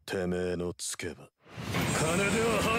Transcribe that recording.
てめえのつけば金では